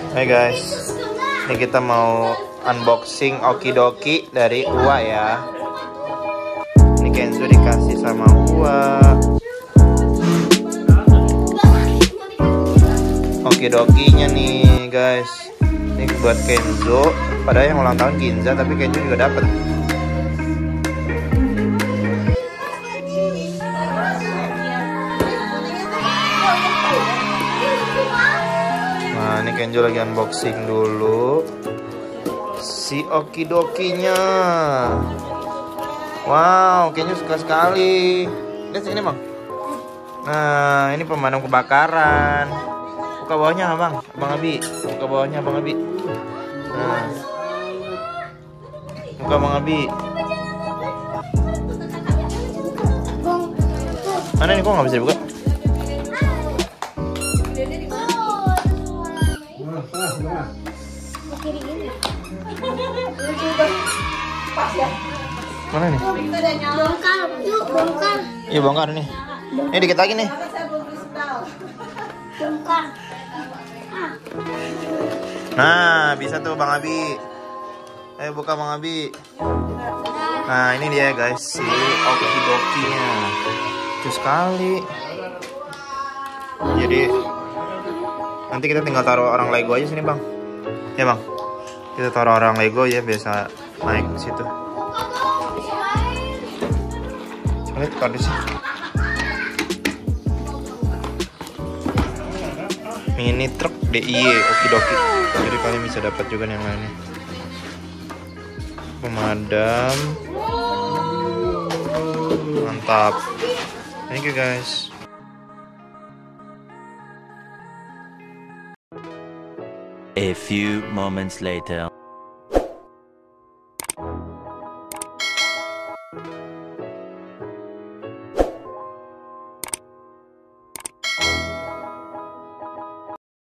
Hai guys, ini kita mau unboxing Okidoki dari Uwa ya. Ini Kenzo dikasih sama Uwa. Okidokinya nih guys, ini buat Kenzo. Padahal yang ulang tahun Ginza, tapi Kenzo juga dapet. Nah, ini Kenzo lagi unboxing dulu si Okidokinya. Wow, Kenzo suka sekali. Lihat sini bang. Nah, ini pemadam kebakaran. Buka bawahnya bang, Abang Abi. Buka bawahnya Abang Abi. Nah, buka Abang Abi. Mana nih, kok nggak bisa dibuka? Mana nih? Bongkar. Iya bongkar nih. Ini dikit lagi nih. Bongkar. Nah, bisa tuh Bang Abi. Ayo buka Bang Abi. Nah, ini dia guys, si Okidokinya. Lucu sekali. Jadi nanti kita tinggal taruh orang Lego aja sini, Bang. Ya, Bang. Kita taruh orang Lego ya, biasa naik ke situ. Lihat kardusnya. Mini truk DIY Okidoki. Jadi kalian bisa dapat juga yang lainnya. Pemadam. Mantap. Thank you guys. A few moments later.